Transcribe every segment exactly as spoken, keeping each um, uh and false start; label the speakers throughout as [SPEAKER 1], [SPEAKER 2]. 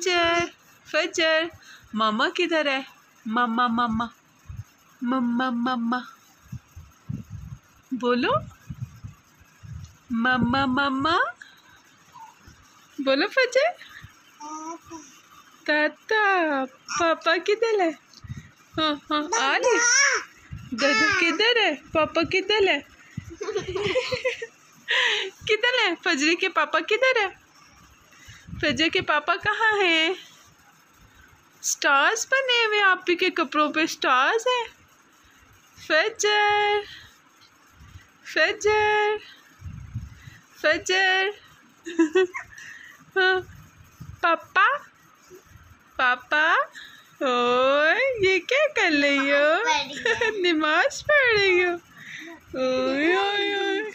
[SPEAKER 1] फजर फजर, मामा किधर है? मम्मा मम्मा मम्मा मम्मा बोलो, मम्मा मम्मा बोलो फजर। ताता पापा किधर है? हाँ हाँ आ रही। दादा किधर है? पापा किधर है? किधर है फजरी के पापा? किधर है फजर के पापा? कहाँ हैं? स्टार्स बने हुए आप ही के कपड़ों पे, स्टार्स हैं। फजर फजर फजर हाँ, पापा पापा ओए ये क्या कर रही हो? नमाज पढ़ रही हो? ओए ओए ओए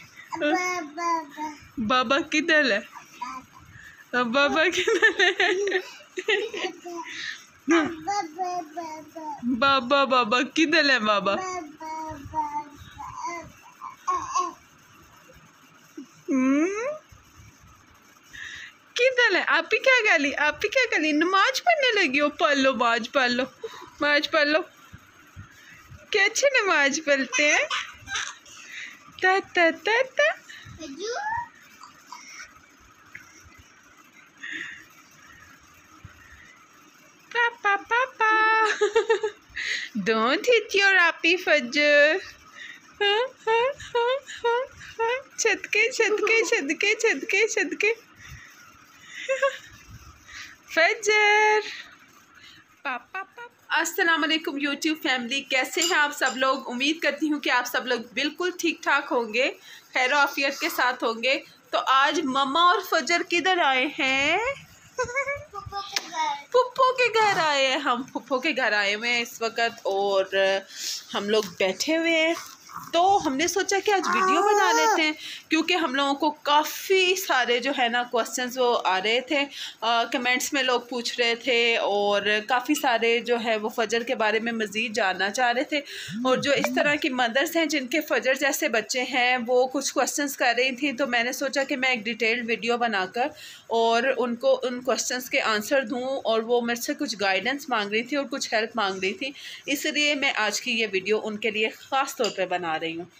[SPEAKER 1] बाबा किधर है? बाबा किधर है? बाबा बाबा किधर है? बाबा हम्म किधर है? आप ही क्या गाली, आप ही क्या गाली? नमाज पढ़ने लगी हो? पढ़ लो, माज पढ़ लो, माज पढ़ लो। कैसे नमाज पढ़ते हैं? ता ता ता ता पापा पापा डोंट हिट योर appy फजर। हाँ हाँ हाँ हाँ हाँ छदके छदके छदके छदके छदके फजर पापा पापा। अस्सलाम वालेकुम यूट्यूब फैमिली, कैसे हैं आप सब लोग? उम्मीद करती हूँ कि आप सब लोग बिल्कुल ठीक ठाक होंगे, खैर आफियत के साथ होंगे। तो आज मम्मा और फजर किधर आए हैं? पुप्पो के घर आए हैं। हम पुप्पो के घर आए हुए हैं इस वक्त और हम लोग बैठे हुए हैं। तो हमने सोचा कि आज वीडियो बना लेते हैं क्योंकि हम लोगों को काफ़ी सारे जो है ना क्वेश्चंस वो आ रहे थे, कमेंट्स में लोग पूछ रहे थे और काफ़ी सारे जो है वो फ़जर के बारे में मज़ीद जानना चाह रहे थे। और जो इस तरह की मदर्स हैं जिनके फ़जर जैसे बच्चे हैं वो कुछ क्वेश्चंस कर रही थी, तो मैंने सोचा कि मैं एक डिटेल्ड वीडियो बनाकर और उनको उन क्वेश्चंस के आंसर दूँ। और वो मेरे से कुछ गाइडेंस मांग रही थी और कुछ हेल्प मांग रही थी, इसलिए मैं आज की ये वीडियो उनके लिए ख़ास तौर पे बना रही हूँ।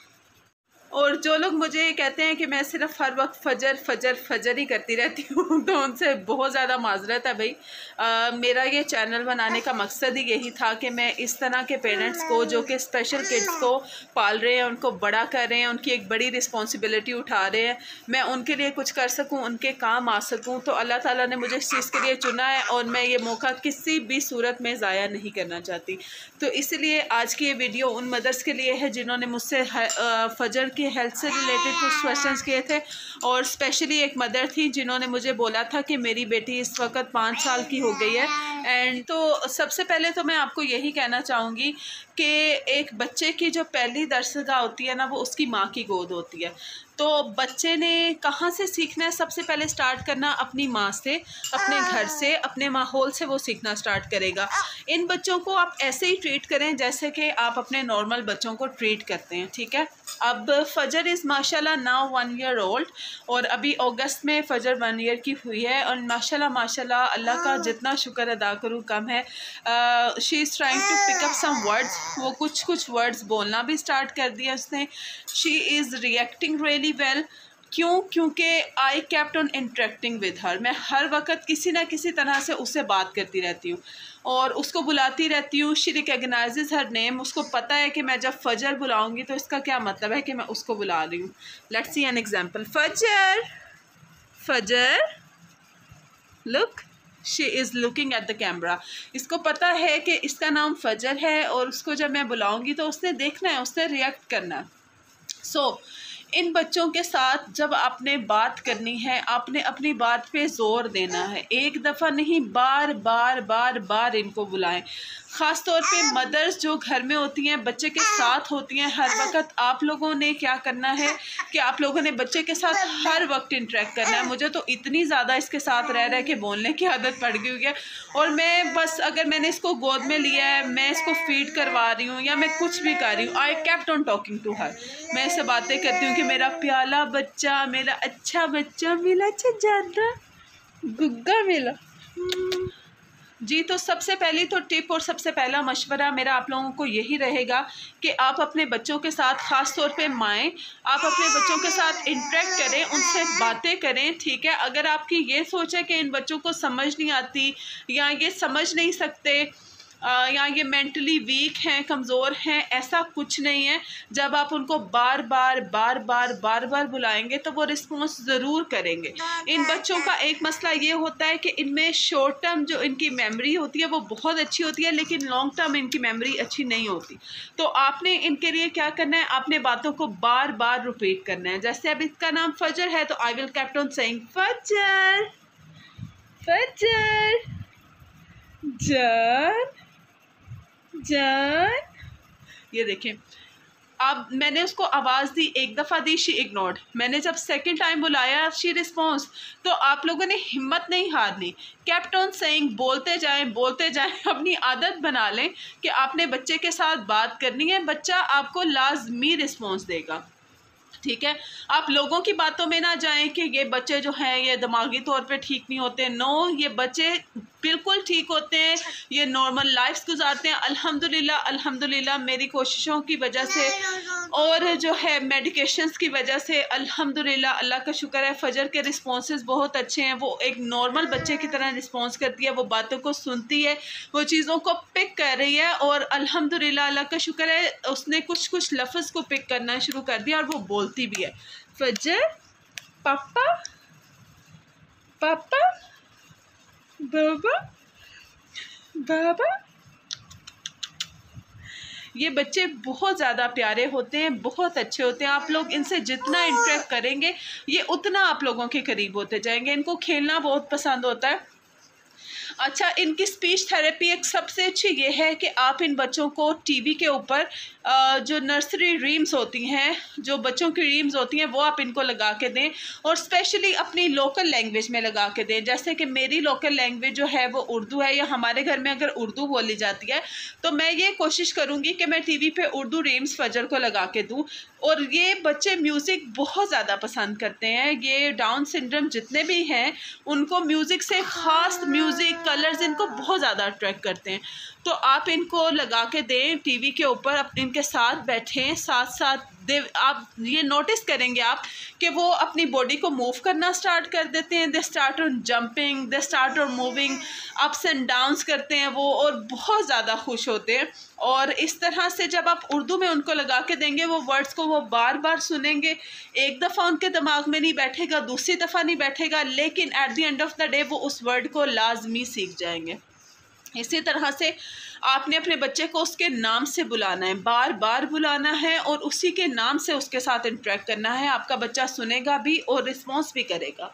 [SPEAKER 1] और जो लोग मुझे ये कहते हैं कि मैं सिर्फ हर वक्त फजर फजर फजर ही करती रहती हूँ तो उनसे बहुत ज़्यादा माजरत है भाई। आ, मेरा ये चैनल बनाने का मकसद ही यही था कि मैं इस तरह के पेरेंट्स को जो कि स्पेशल किड्स को पाल रहे हैं, उनको बड़ा कर रहे हैं, उनकी एक बड़ी रिस्पॉन्सिबिलिटी उठा रहे हैं, मैं उनके लिए कुछ कर सकूँ, उनके काम आ सकूँ। तो अल्लाह ताला ने मुझे इस चीज़ के लिए चुना है और मैं ये मौका किसी भी सूरत में ज़ाया नहीं करना चाहती। तो इसलिए आज की ये वीडियो उन मदर्स के लिए है जिन्होंने मुझसे फजर की हेल्थ से रिलेटेड कुछ क्वेश्चंस किए थे। और स्पेशली एक मदर थी जिन्होंने मुझे बोला था कि मेरी बेटी इस वक्त पाँच साल की हो गई है। एंड तो सबसे पहले तो मैं आपको यही कहना चाहूँगी कि एक बच्चे की जो पहली दरसगाह होती है ना वो उसकी माँ की गोद होती है। तो बच्चे ने कहाँ से सीखना है? सबसे पहले स्टार्ट करना अपनी माँ से, अपने घर से, अपने माहौल से वो सीखना स्टार्ट करेगा। इन बच्चों को आप ऐसे ही ट्रीट करें जैसे कि आप अपने नॉर्मल बच्चों को ट्रीट करते हैं, ठीक है। अब फजर इज़ माशाल्लाह नाउ वन ईयर ओल्ड और अभी अगस्त में फ़जर वन ईयर की हुई है और माशाल्लाह माशाल्लाह अल्लाह का जितना शुक्र अदा करूँ कम है। She is trying to pick up some words, वो कुछ कुछ वर्ड्स बोलना भी स्टार्ट कर दिया उसने। She is reacting really well. क्यों? क्योंकि I kept on interacting with her. मैं हर वक्त किसी ना किसी तरह से उससे बात करती रहती हूँ और उसको बुलाती रहती हूँ। She recognizes her name. उसको पता है कि मैं जब फजर बुलाऊंगी तो इसका क्या मतलब है कि मैं उसको बुला रही हूँ। Let's see an example. Fajar Fajar look. She is looking at the camera. इसको पता है कि इसका नाम फजर है और उसको जब मैं बुलाऊंगी तो उसने देखना है, उसने रिएक्ट करना है। सो so, इन बच्चों के साथ जब आपने बात करनी है आपने अपनी बात पे ज़ोर देना है, एक दफ़ा नहीं बार बार बार बार इनको बुलाएं। ख़ास तौर पे मदर्स जो घर में होती हैं बच्चे के साथ होती हैं हर वक्त, आप लोगों ने क्या करना है कि आप लोगों ने बच्चे के साथ हर वक्त इंटरेक्ट करना है। मुझे तो इतनी ज़्यादा इसके साथ रह रह के बोलने की आदत पड़ गई हुई है और मैं बस अगर मैंने इसको गोद में लिया है, मैं इसको फीड करवा रही हूँ या मैं कुछ भी कर रही हूँ, I kept on talking to her. मैं इससे बातें करती हूँ कि मेरा प्याला बच्चा, मेरा अच्छा बच्चा मिला, अच्छा ज़्यादा गुग्गा मिला, जी, तो सबसे पहली तो टिप और सबसे पहला मशवरा मेरा आप लोगों को यही रहेगा कि आप अपने बच्चों के साथ, ख़ास तौर पे माएँ, आप अपने बच्चों के साथ इंटरेक्ट करें, उनसे बातें करें, ठीक है। अगर आपकी ये सोच है कि इन बच्चों को समझ नहीं आती या ये समझ नहीं सकते अ, या ये मेंटली वीक हैं, कमज़ोर हैं, ऐसा कुछ नहीं है। जब आप उनको बार बार बार बार बार बार बुलाएंगे तो वो रिस्पॉन्स ज़रूर करेंगे। इन बच्चों का एक मसला ये होता है कि इनमें शॉर्ट टर्म जो इनकी मेमोरी होती है वो बहुत अच्छी होती है, लेकिन लॉन्ग टर्म इनकी मेमोरी अच्छी नहीं होती। तो आपने इनके लिए क्या करना है, आपने बातों को बार बार रिपीट करना है। जैसे अब इसका नाम फजर है तो I will keep on saying Fajar, Fajar, जान, जान। ये देखें, अब मैंने उसको आवाज़ दी, एक दफ़ा दी, शी इग्नोर्ड। मैंने जब सेकंड टाइम बुलाया, शी रिस्पॉन्स। तो आप लोगों ने हिम्मत नहीं हारनी, केप्ट ऑन सेइंग, बोलते जाएं बोलते जाएं। अपनी आदत बना लें कि आपने बच्चे के साथ बात करनी है, बच्चा आपको लाजमी रिस्पॉन्स देगा, ठीक है। आप लोगों की बातों में ना जाएं कि ये बच्चे जो हैं ये दिमागी तौर पे ठीक नहीं होते। नो, ये बच्चे बिल्कुल ठीक होते हैं, ये नॉर्मल लाइफ्स गुजारते हैं। अल्हम्दुलिल्लाह अल्हम्दुलिल्लाह मेरी कोशिशों की वजह से और जो है मेडिकेशंस की वजह से अल्हम्दुलिल्लाह अल्लाह का शुक्र है, फ़जर के रिस्पॉन्सेस बहुत अच्छे हैं। वो एक नॉर्मल बच्चे की तरह रिस्पॉन्स करती है, वो बातों को सुनती है, वो चीज़ों को पिक कर रही है और अल्हम्दुलिल्लाह अल्लाह का शुक्र है उसने कुछ कुछ लफ्ज़ को पिक करना शुरू कर दिया और वो बोलती भी है। फजर, पापा, पापा, बाबा, बाबा। ये बच्चे बहुत ज़्यादा प्यारे होते हैं, बहुत अच्छे होते हैं। आप लोग इनसे जितना इंटरेक्ट करेंगे ये उतना आप लोगों के करीब होते जाएंगे। इनको खेलना बहुत पसंद होता है। अच्छा, इनकी स्पीच थेरेपी एक सबसे अच्छी ये है कि आप इन बच्चों को टीवी के ऊपर जो नर्सरी रीम्स होती हैं, जो बच्चों की रीम्स होती हैं, वो आप इनको लगा के दें और स्पेशली अपनी लोकल लैंग्वेज में लगा के दें। जैसे कि मेरी लोकल लैंग्वेज जो है वो उर्दू है, या हमारे घर में अगर उर्दू बोली जाती है तो मैं ये कोशिश करूँगी कि मैं टीवी पे उर्दू रीम्स फजर को लगा के दूँ। और ये बच्चे म्यूज़िक बहुत ज़्यादा पसंद करते हैं। ये डाउन सिंड्रोम जितने भी हैं उनको म्यूज़िक से ख़ास म्यूज़िक कलर्स इनको बहुत ज़्यादा अट्रैक्ट करते हैं। तो आप इनको लगा के दें टीवी के ऊपर, आप इनके साथ बैठें, साथ साथ दे। आप ये नोटिस करेंगे आप कि वो अपनी बॉडी को मूव करना स्टार्ट कर देते हैं। They start on jumping, they start on moving, ups and downs करते हैं वो, और बहुत ज़्यादा खुश होते हैं। और इस तरह से जब आप उर्दू में उनको लगा के देंगे, वो वर्ड्स को वो बार बार सुनेंगे। एक दफ़ा उनके दिमाग में नहीं बैठेगा, दूसरी दफ़ा नहीं बैठेगा, लेकिन at the end of the day वो उस वर्ड को लाजमी सीख जाएंगे। इसी तरह से आपने अपने बच्चे को उसके नाम से बुलाना है, बार बार बुलाना है और उसी के नाम से उसके साथ इंटरेक्ट करना है। आपका बच्चा सुनेगा भी और रिस्पॉन्स भी करेगा।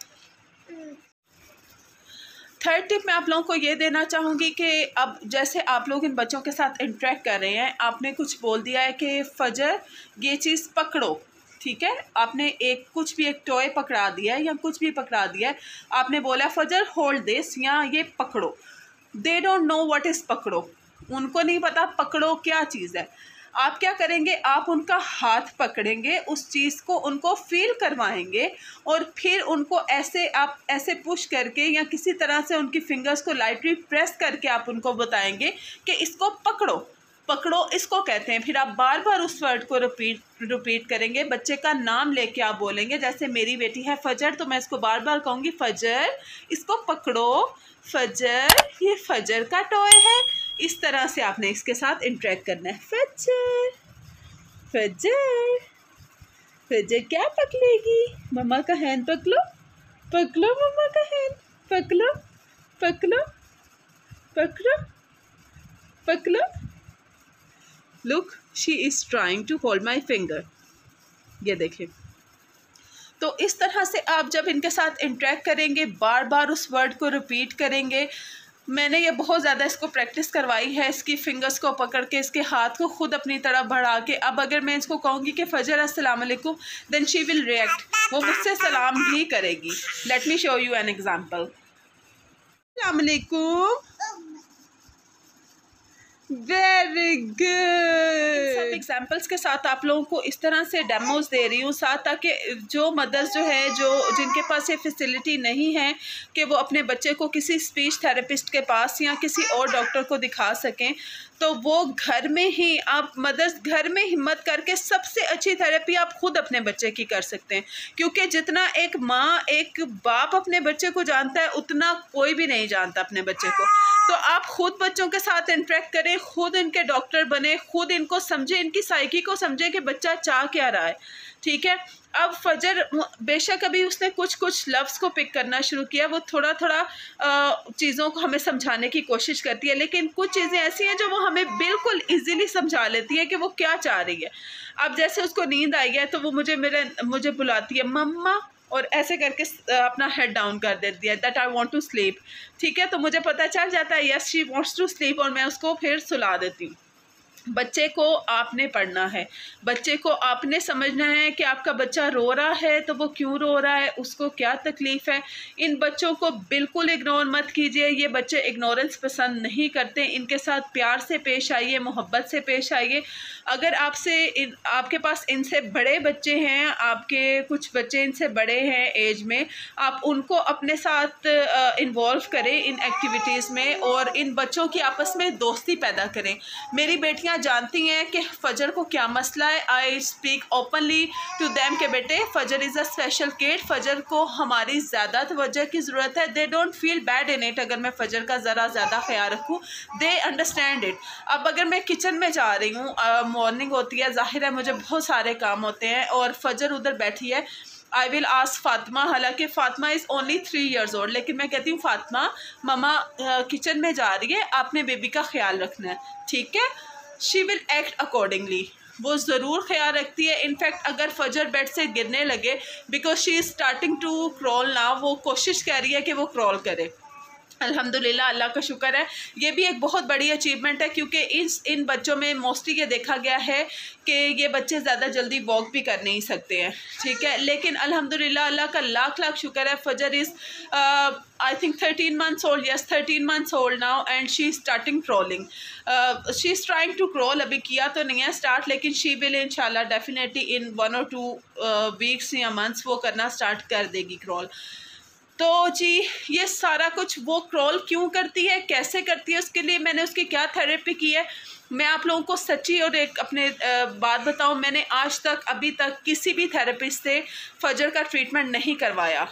[SPEAKER 1] थर्ड टिप मैं आप लोगों को ये देना चाहूँगी कि अब जैसे आप लोग इन बच्चों के साथ इंटरेक्ट कर रहे हैं, आपने कुछ बोल दिया है कि फ़जर ये चीज़ पकड़ो, ठीक है। आपने एक कुछ भी एक टॉय पकड़ा दिया है या कुछ भी पकड़ा दिया है, आपने बोला फ़जर होल्ड दिस, या ये पकड़ो। They don't know what is पकड़ो, उनको नहीं पता पकड़ो क्या चीज़ है। आप क्या करेंगे, आप उनका हाथ पकड़ेंगे, उस चीज़ को उनको फील करवाएंगे और फिर उनको ऐसे आप ऐसे पुश करके या किसी तरह से उनकी फिंगर्स को लाइटली प्रेस करके आप उनको बताएंगे कि इसको पकड़ो, पकड़ो इसको कहते हैं। फिर आप बार बार उस वर्ड को रिपीट रिपीट करेंगे, बच्चे का नाम लेके आप बोलेंगे। जैसे मेरी बेटी है फ़जर, तो मैं इसको बार बार कहूँगी फ़जर इसको पकड़ो, फ़जर ये फ़जर का टॉय है। इस तरह से आपने इसके साथ इंटरेक्ट करना है। फ़जर, फ़जर, फ़जर क्या पकड़ेगी, मम्मा का हैंड पकड़ो, पकड़ो मम्मा का हैंड, पकड़ो पकड़ो पकड़ो पकड़ो। Look she is trying to hold my finger, ये देखें। तो इस तरह से आप जब इनके साथ इंटरेक्ट करेंगे, बार बार उस वर्ड को रिपीट करेंगे। मैंने ये बहुत ज़्यादा इसको प्रैक्टिस करवाई है, इसकी फिंगर्स को पकड़ के, इसके हाथ को खुद अपनी तरफ बढ़ा के। अब अगर मैं इसको कहूँगी कि फ़जर अस्सलाम वालेकुम, देन शी विल रिएक्ट, वो मुझसे सलाम भी करेगी। Let me show you an example. अस्सलाम वालेकुम, वेरी गुड। सब एग्जाम्पल्स के साथ आप लोगों को इस तरह से डेमोज दे रही हूँ साथ, ताकि जो मदर्स जो है जो जिनके पास ये फैसिलिटी नहीं है कि वो अपने बच्चे को किसी स्पीच थेरेपिस्ट के पास या किसी और डॉक्टर को दिखा सकें, तो वो घर में ही आप मदर्स घर में हिम्मत करके सबसे अच्छी थेरेपी आप खुद अपने बच्चे की कर सकते हैं। क्योंकि जितना एक माँ एक बाप अपने बच्चे को जानता है उतना कोई भी नहीं जानता अपने बच्चे को। तो आप खुद बच्चों के साथ इंटरेक्ट करें, खुद इनके डॉक्टर बने, खुद इनको समझें, इनकी साइकी को समझें कि बच्चा चाह क्या रहा है। ठीक है, अब फजर बेशक अभी उसने कुछ कुछ लफ्ज़ को पिक करना शुरू किया, वो थोड़ा थोड़ा चीज़ों को हमें समझाने की कोशिश करती है, लेकिन कुछ चीज़ें ऐसी हैं जो वो हमें बिल्कुल इजीली समझा लेती है कि वो क्या चाह रही है। अब जैसे उसको नींद आई है तो वो मुझे मेरे मुझे बुलाती है मम्मा, और ऐसे करके अपना हेड डाउन कर देती है that I want to sleep. ठीक है, तो मुझे पता चल जाता है yes she wants to sleep, और मैं उसको फिर सुला देती हूँ। बच्चे को आपने पढ़ना है, बच्चे को आपने समझना है कि आपका बच्चा रो रहा है तो वो क्यों रो रहा है, उसको क्या तकलीफ़ है। इन बच्चों को बिल्कुल इग्नोर मत कीजिए, ये बच्चे इग्नोरेंस पसंद नहीं करते। इनके साथ प्यार से पेश आइए, मोहब्बत से पेश आइए। अगर आपसे इन आपके पास इनसे बड़े बच्चे हैं, आपके कुछ बच्चे इनसे बड़े हैं एज में, आप उनको अपने साथ इन्वॉल्व करें इन एक्टिविटीज़ में और इन बच्चों की आपस में दोस्ती पैदा करें। मेरी बेटियाँ जानती हैं कि फजर को क्या मसला है। I speak openly to them के बेटे फजर इज़ अ स्पेशल किड, फजर को हमारी ज़्यादा तवज्जो की ज़रूरत है। They don't feel bad in it अगर मैं फजर का ज़रा ज़्यादा ख्याल रखूँ, दे अंडरस्टैंड इट। अब अगर मैं किचन में जा रही हूँ, मॉर्निंग होती है, जाहिर है मुझे बहुत सारे काम होते हैं और फजर उधर बैठी है, आई विल आस्क फातिमा, हालांकि Fatima is only three years old, लेकिन मैं कहती हूँ फातिमा ममा किचन में जा रही है, आपने बेबी का ख्याल रखना है, ठीक है। शी विल एक्ट अकॉर्डिंगली, वो ज़रूर ख्याल रखती है। इनफैक्ट अगर फजर बेड से गिरने लगे, because she is starting to crawl now, वो कोशिश कर रही है कि वो क्रॉल करे। अल्हम्दुलिल्लाह, अल्लाह का शुक्र है। ये भी एक बहुत बड़ी अचीवमेंट है क्योंकि इस इन बच्चों में मोस्टली ये देखा गया है कि ये बच्चे ज़्यादा जल्दी वॉक भी कर नहीं सकते हैं, ठीक है। लेकिन अल्हम्दुलिल्लाह, अल्लाह का लाख लाख शुक्र है। Fajar is I think thirteen months old, yes thirteen months old now, and she is starting crawling. She is trying to crawl, अभी किया तो नहीं है स्टार्ट, लेकिन शी विल इंशाल्लाह definitely in one or two weeks या मंथ्स वो करना स्टार्ट कर देगी क्रॉल। तो जी ये सारा कुछ वो क्रॉल क्यों करती है, कैसे करती है, उसके लिए मैंने उसकी क्या थेरेपी की है, मैं आप लोगों को सच्ची और एक अपने बात बताऊं, मैंने आज तक अभी तक किसी भी थेरेपिस्ट से फजर का ट्रीटमेंट नहीं करवाया।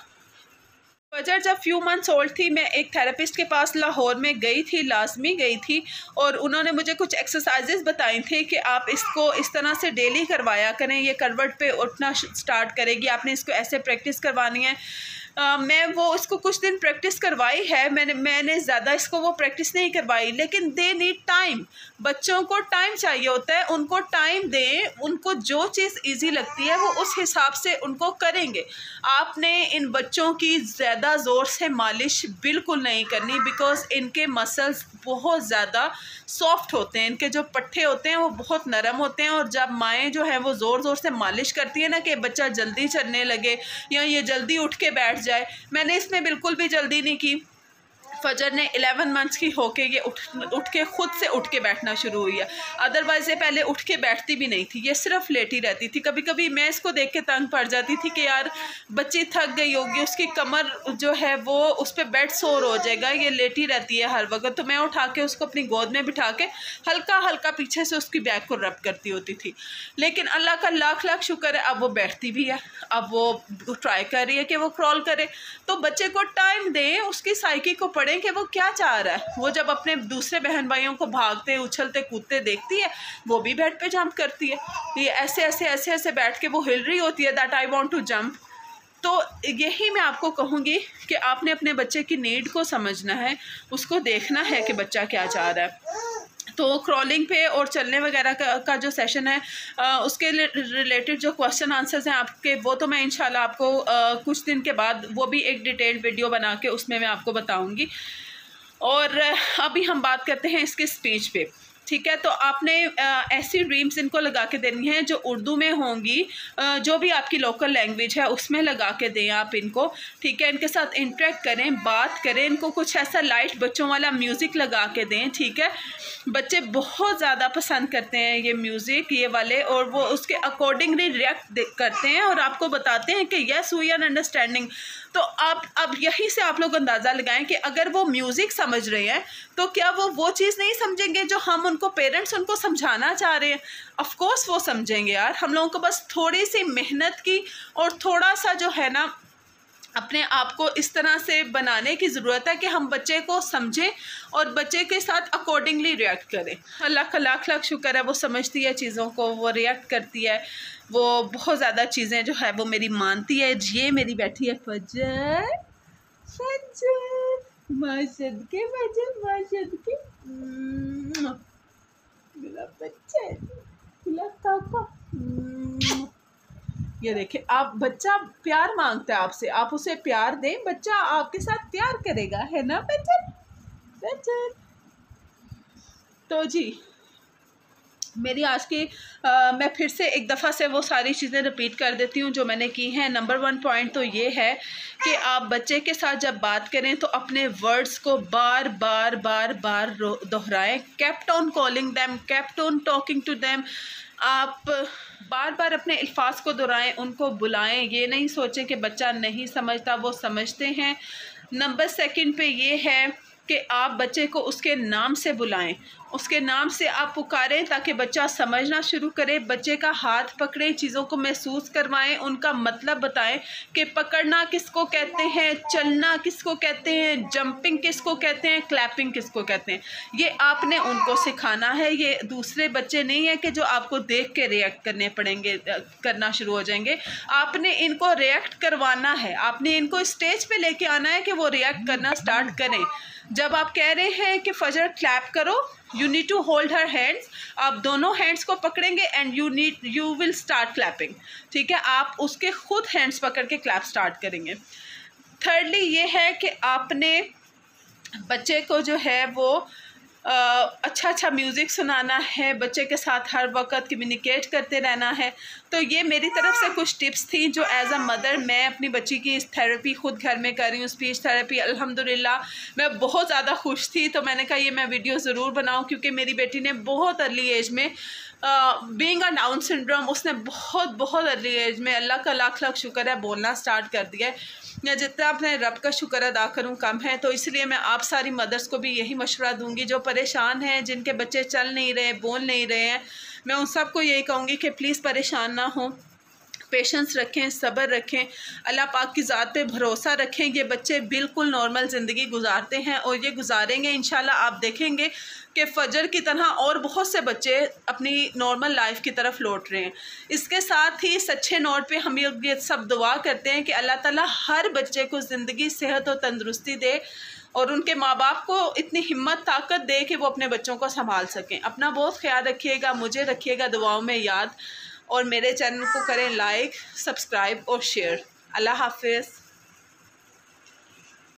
[SPEAKER 1] फजर जब फ्यू मंथ्स ओल्ड थी, मैं एक थेरेपिस्ट के पास लाहौर में गई थी, लाजमी गई थी, और उन्होंने मुझे कुछ एक्सरसाइजेज बताई थी कि आप इसको इस तरह से डेली करवाया करें, ये करवट पे उठना स्टार्ट करेगी, आपने इसको ऐसे प्रैक्टिस करवानी है। Uh, मैं वो उसको कुछ दिन प्रैक्टिस करवाई है, मैंने मैंने ज़्यादा इसको वो प्रैक्टिस नहीं करवाई, लेकिन दे नीड टाइम। बच्चों को टाइम चाहिए होता है, उनको टाइम दें, उनको जो चीज़ इजी लगती है वो उस हिसाब से उनको करेंगे। आपने इन बच्चों की ज़्यादा ज़ोर से मालिश बिल्कुल नहीं करनी, बिकॉज़ इनके मसल्स बहुत ज़्यादा सॉफ्ट होते हैं, इनके जो पट्टे होते हैं वो बहुत नरम होते हैं, और जब माएँ जो है वो ज़ोर ज़ोर से मालिश करती है ना कि बच्चा जल्दी चलने लगे या ये जल्दी उठ के बैठ जाए, मैंने इसमें बिल्कुल भी जल्दी नहीं की। फजर ने इलेवन मंथ्स की होके ये उठ उठ के खुद से उठ के बैठना शुरू हुई है, अदरवाइज़ ये पहले उठ के बैठती भी नहीं थी, ये सिर्फ लेटी रहती थी। कभी कभी मैं इसको देख के तंग पड़ जाती थी कि यार बच्ची थक गई होगी, उसकी कमर जो है वो उस पर बेड सोर हो जाएगा, ये लेटी रहती है हर वक्त, तो मैं उठा के उसको अपनी गोद में बिठा के हल्का हल्का पीछे से उसकी बैक को रब करती होती थी। लेकिन अल्लाह का लाख लाख शुक्र है, अब वो बैठती भी है, अब वो ट्राई कर रही है कि वो क्रॉल करे। तो बच्चे को टाइम दें, उसकी साइकी को पढ़ें कि वो क्या चाह रहा है। वो जब अपने दूसरे बहन भाइयों को भागते उछलते कूदते देखती है, वो भी बेड पे जंप करती है, ये ऐसे ऐसे ऐसे ऐसे बैठ के वो हिल रही होती है that I want to jump. तो यही मैं आपको कहूँगी कि आपने अपने बच्चे की नीड को समझना है, उसको देखना है कि बच्चा क्या चाह रहा है। तो क्रॉलिंग पे और चलने वगैरह का, का जो सेशन है आ, उसके रिलेटेड जो क्वेश्चन आंसर्स हैं आपके, वो तो मैं इंशाल्लाह आपको आ, कुछ दिन के बाद वो भी एक डिटेल्ड वीडियो बना के उसमें मैं आपको बताऊंगी। और अभी हम बात करते हैं इसके स्पीच पे। ठीक है। तो आपने ऐसी रीम्स इनको लगा के देनी है जो उर्दू में होंगी, जो भी आपकी लोकल लैंग्वेज है उसमें लगा के दें आप इनको, ठीक है। इनके साथ इंटरेक्ट करें, बात करें, इनको कुछ ऐसा लाइट बच्चों वाला म्यूज़िक लगा के दें, ठीक है। बच्चे बहुत ज़्यादा पसंद करते हैं ये म्यूज़िक ये वाले, और वो उसके अकॉर्डिंगली रिएक्ट करते हैं और आपको बताते हैं कि यस वी आर अंडरस्टैंडिंग। तो आप अब यहीं से आप लोग अंदाज़ा लगाएं कि अगर वो म्यूज़िक समझ रहे हैं तो क्या वो वो चीज़ नहीं समझेंगे जो हम उनको पेरेंट्स उनको समझाना चाह रहे हैं? ऑफ कोर्स वो समझेंगे यार। हम लोगों को बस थोड़ी सी मेहनत की और थोड़ा सा जो है ना अपने आप को इस तरह से बनाने की ज़रूरत है कि हम बच्चे को समझें और बच्चे के साथ अकॉर्डिंगली रिएक्ट करें। अल्लाह का लाख लाख शुक्र है, वो समझती है चीज़ों को, वो रिएक्ट करती है, वो बहुत ज़्यादा चीज़ें जो है वो मेरी मानती है। ये मेरी बैठी है फजर, फजर माशद के फजर माशद के मेरा बच्चा मेरा काका। ये देखिए, आप बच्चा प्यार मांगता है आपसे, आप उसे प्यार दें, बच्चा आपके साथ प्यार करेगा, है ना बच्चा बच्चा। तो जी मेरी आज की आ, मैं फिर से एक दफ़ा से वो सारी चीज़ें रिपीट कर देती हूँ जो मैंने की हैं। नंबर वन पॉइंट तो ये है कि आप बच्चे के साथ जब बात करें तो अपने वर्ड्स को बार बार बार बार दोहराएं। Kept on calling them, kept on talking to them. आप बार बार अपने अल्फाज को दोहराएं, उनको बुलाएं। ये नहीं सोचें कि बच्चा नहीं समझता, वो समझते हैं। नंबर सेकंड पे ये है कि आप बच्चे को उसके नाम से बुलाएं, उसके नाम से आप पुकारें ताकि बच्चा समझना शुरू करे। बच्चे का हाथ पकड़ें, चीज़ों को महसूस करवाएं, उनका मतलब बताएं कि पकड़ना किसको कहते हैं, चलना किसको कहते हैं, जंपिंग किसको कहते हैं, क्लैपिंग किसको कहते हैं। ये आपने उनको सिखाना है। ये दूसरे बच्चे नहीं है कि जो आपको देख के रिएक्ट करने पड़ेंगे, करना शुरू हो जाएंगे। आपने इनको रिएक्ट करवाना है, आपने इनको स्टेज पे लेके आना है कि वो रिएक्ट करना स्टार्ट करें। जब आप कह रहे हैं कि फजर क्लैप करो, you need to hold her hands, आप दोनों हैंड्स को पकड़ेंगे and you need you will start clapping, ठीक है। आप उसके खुद हैंड्स पकड़ के क्लैप स्टार्ट करेंगे। थर्डली ये है कि आपने बच्चे को जो है वो आ, अच्छा अच्छा म्यूज़िक सुनाना है, बच्चे के साथ हर वक्त कम्युनिकेट करते रहना है। तो ये मेरी तरफ से कुछ टिप्स थी जो एज अ मदर मैं अपनी बच्ची की इस थेरेपी खुद घर में कर रही हूँ, स्पीच थेरेपी। अल्हम्दुलिल्लाह मैं बहुत ज़्यादा खुश थी, तो मैंने कहा ये मैं वीडियो ज़रूर बनाऊँ, क्योंकि मेरी बेटी ने बहुत अर्ली एज में बीइंग अ डाउन सिंड्रोम, उसने बहुत बहुत अर्ली एज में, अल्लाह का लाख लाख शुक्र है, बोलना स्टार्ट कर दिया है। मैं जितना अपने रब का शुक्र अदा करूं कम है। तो इसलिए मैं आप सारी मदर्स को भी यही मशवरा दूंगी जो परेशान हैं, जिनके बच्चे चल नहीं रहे, बोल नहीं रहे हैं। मैं उन सबको यही कहूँगी कि प्लीज़ परेशान ना हो, पेशेंस रखें, सब्र रखें, अल्लाह पाक की ज़ात पे भरोसा रखें। ये बच्चे बिल्कुल नॉर्मल ज़िंदगी गुजारते हैं और ये गुजारेंगे इंशाल्लाह। आप देखेंगे कि फ़जर की तरह और बहुत से बच्चे अपनी नॉर्मल लाइफ की तरफ लौट रहे हैं। इसके साथ ही सच्चे नोट पे हम ये सब दुआ करते हैं कि अल्लाह ताला हर बच्चे को ज़िंदगी, सेहत और तंदुरुस्ती दे और उनके माँ बाप को इतनी हिम्मत ताकत दे कि वो अपने बच्चों को संभाल सकें। अपना बहुत ख्याल रखिएगा, मुझे रखिएगा दुआओं में याद, और मेरे चैनल को करें लाइक, सब्सक्राइब और शेयर। अल्लाह हाफिज़।